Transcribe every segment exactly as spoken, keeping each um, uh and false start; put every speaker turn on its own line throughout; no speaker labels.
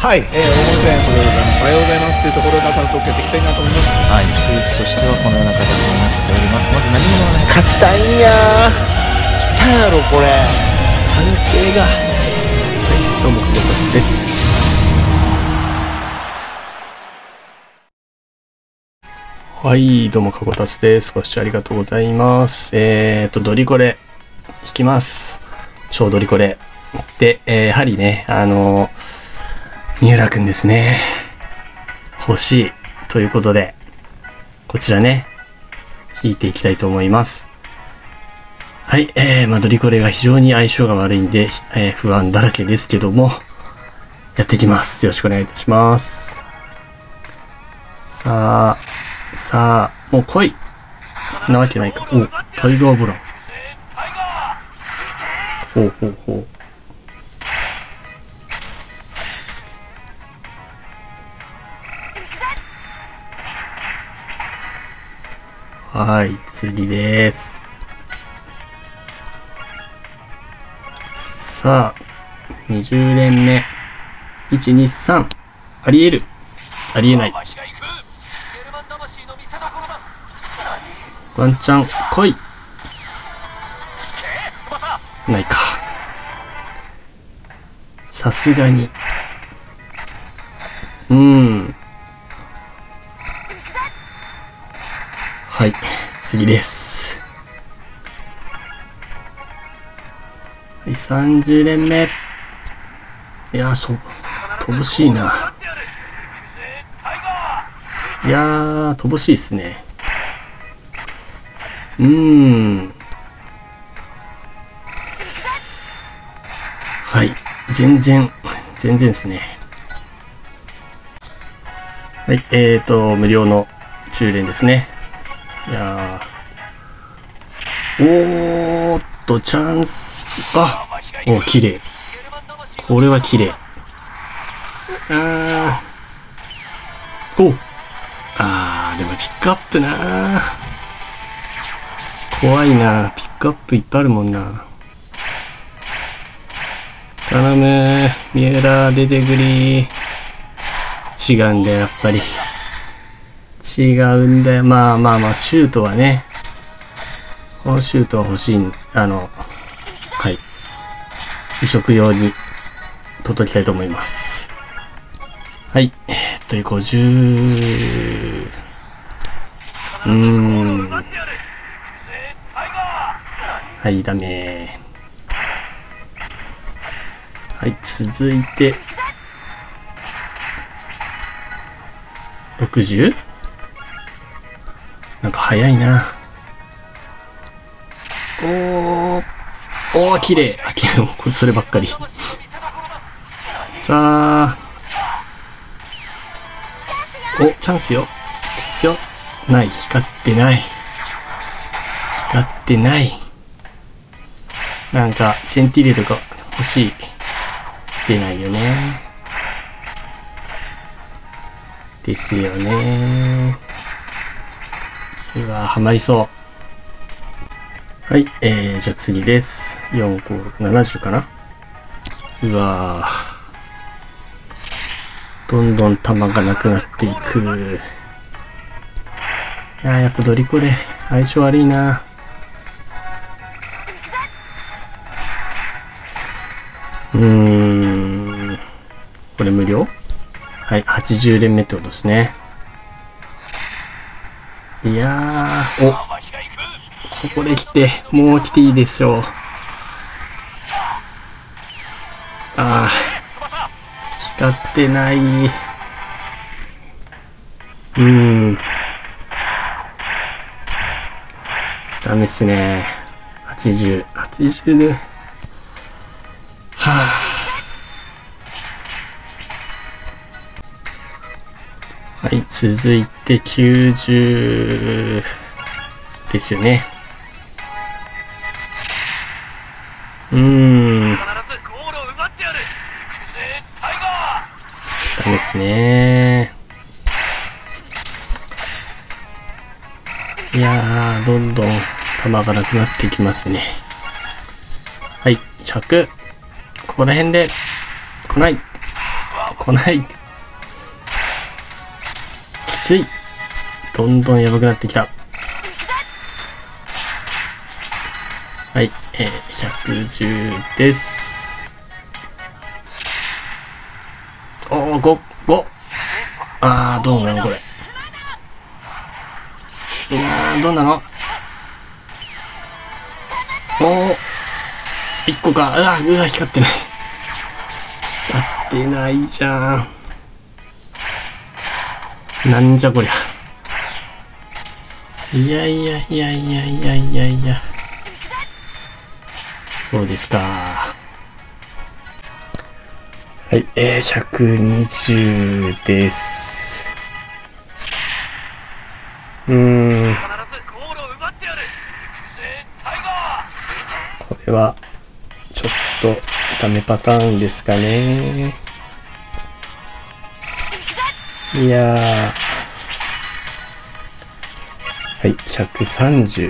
はい、えー、大森さん、これでございます。おはようございますというところで朝を取っていきたいなと思います。
はい、数値としてはこのような形になっております。まず何者がない。
勝ちたいんやー。来たやろこれ。判定が。はい、どうも久保田です。はい、どうも久保田です。ご視聴ありがとうございます。えーとドリコレ引きます。超ドリコレで、えー、やはりね、あのー、三浦くんですね。欲しいということで、こちらね、引いていきたいと思います。はい、えー、まあ、ドリコレが非常に相性が悪いんで、えー、不安だらけですけども、やっていきます。よろしくお願いいたします。さあ、さあ、もう来い。なわけないか。お、タイガーブラン。ほうほうほう。はい、次です。さあ、にじゅう連目。いち、に、さん。あり得る。ありえない。ワンチャン、来い。ないか。さすがに。うーん。はい、次です。はい、さんじゅう連目。いやー、そ、乏しいな。いやー、乏しいですね。うーん。はい、全然、全然ですね。はい、えーと、無料の中連ですね。いやー。おーっと、チャンス。あお、綺麗。これは綺麗。あー。おあー、でもピックアップなー。怖いなー。ピックアップいっぱいあるもんな。頼むー。三浦出てくりー。違うんだよ、やっぱり。違うんだよ。まあまあまあ、シュートはね。このシュートは欲しい。あの、はい。移植用に届きたいと思います。はい。えー、っと、ごじゅう。うーん。はい、ダメー。はい、続いて。ろくじゅう？ なんか早いな。おー、おー、綺麗。あ、綺麗。これ、そればっかり。さあ。お、チャンスよ。チャンスよ。ない。光ってない。光ってない。なんか、チェンティレとか欲しい。出ないよね。ですよね。うわぁ、はまりそう。はい、えー、じゃあ次です。よん、ご、ろく、ななじゅうかな。うわぁ。どんどん弾がなくなっていく。いやー、やっぱドリコレ、相性悪いな。うーん。これ無料？はい、はちじゅう連目ってことですね。いやー、お、ここで来て、もう来ていいでしょう。あー、光ってない。うーん。ダメっすね。はちじゅう、はちじゅうで、はぁ。はい、続いてきゅうじゅうですよね。うーん。ダメですね。いやー、どんどん弾がなくなっていきますね。はい、ひゃく。ここら辺で来ない。 来ない。きつい。どんどんやばくなってきた。はい、えー、ひゃくじゅうです。おー、ご、ご。あー、どうなのこれ。いやー、どうなの。おー、いっこか。うわ、うわ、光ってない。光ってないじゃん。なんじゃこりゃ。いやいやいやいやいやいやいや。そうですか。はい、えー、ひゃくにじゅうです。うーん。これは、ちょっと、ダメパターンですかね。いやー。はい、ひゃくさんじゅ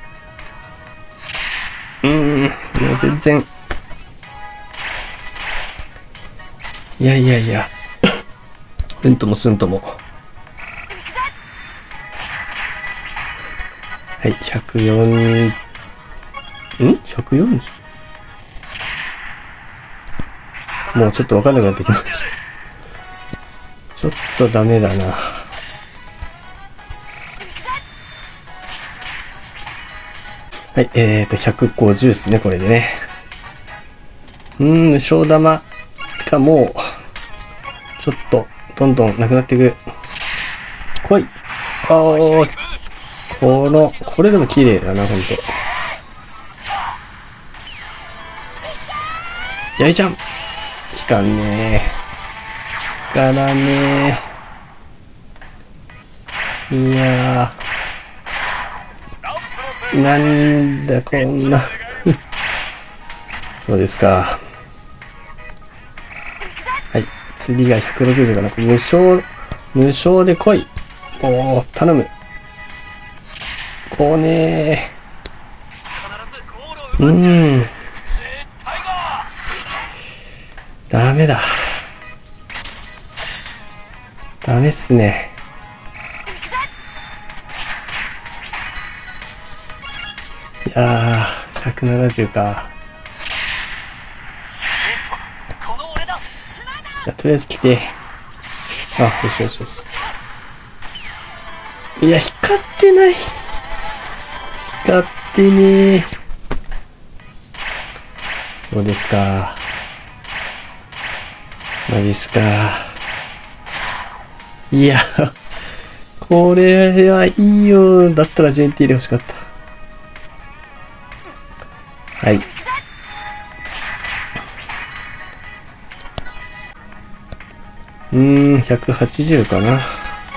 う。うーん、もう全然。いやいやいや。うんともすんとも。はい、ひゃくよん、ん ?ひゃくよんじゅう? もうちょっとわかんなくなってきました。ちょっとダメだな。はい、えーと、ひゃくごじゅうですね、これでね。うーん、無償玉がもう、ちょっと、どんどんなくなっていく。来い。あー、この、これでも綺麗だな、ほんと。やいちゃん。光んねー。光らねー。いやー。なんだ、こんな。そうですか。はい。次がひゃくろくじゅうかな。無償、無償で来い。おー、頼む。こうねー。うーん。ダメだ。ダメっすね。いやー、ひゃくななじゅうか。じゃあ、とりあえず来て。あ、よしよしよし。いや、光ってない。光ってねー。そうですか。マジっすか。いや、これはいいよ。だったら ジェーティー で欲しかった。はい。うーん、ひゃくはちじゅうかな。き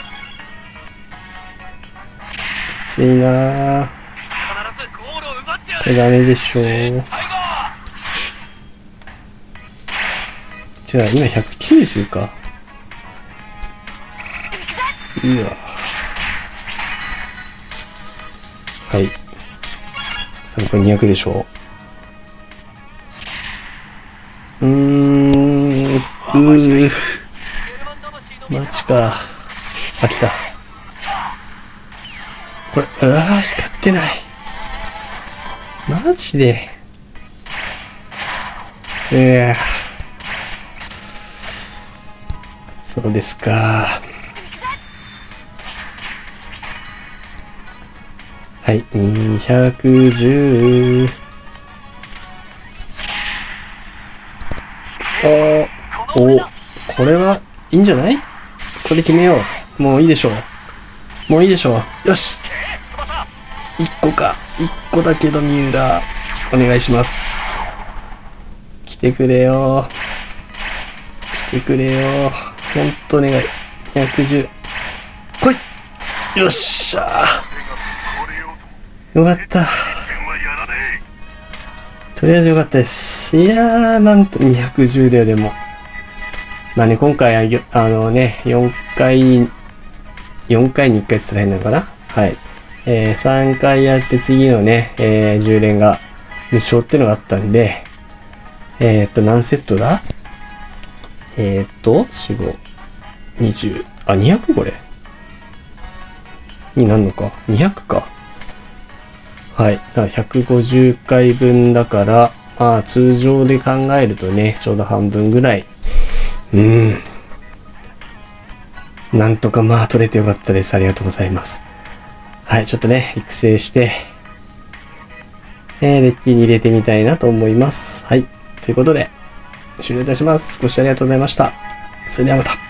ついなぁ。これダメでしょう。じゃあ、今ひゃくきゅうじゅうか。次は。はい。多分これにひゃくでしょう。うーん、うー。マジか。あ、来た。これ、うわぁ、光ってない。マジで。いやぁ。そうですか。はい、にひゃくじゅう。おお、これはいいんじゃない？これ決めよう。もういいでしょう。もういいでしょう。よし。いっこか。いっこだけど三浦、お願いします。来てくれよ。来てくれよ。ほんとお願い。ひゃくじゅう。来い！よっしゃー。よかった。とりあえずよかったです。いやー、なんとにひゃくじゅうだよ、でも。まあね、今回は、あのね、よんかい、よんかいにいっかいって言ったら変なのかな？はい。えー、さんかいやって次のね、えー、じゅう連が無償ってのがあったんで、えーっと、何セットだ？ えー、っと、よん、ご、にじゅう、あ、にひゃくこれになるのか。にひゃくか。はい。だからひゃくごじゅっかいぶんだから、まあ通常で考えるとね、ちょうど半分ぐらい。うーん。なんとかまあ取れてよかったです。ありがとうございます。はい。ちょっとね、育成して、えー、デッキに入れてみたいなと思います。はい。ということで、終了いたします。ご視聴ありがとうございました。それではまた。